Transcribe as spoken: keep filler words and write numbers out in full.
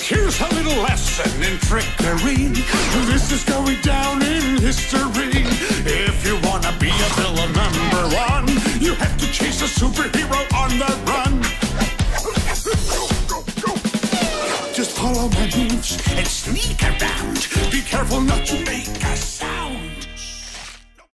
Here's a little lesson in trickery. This is going down in history. If you wanna be a villain number one, you have to chase a superhero on the run. Just follow my moves and sneak around. Be careful not to make a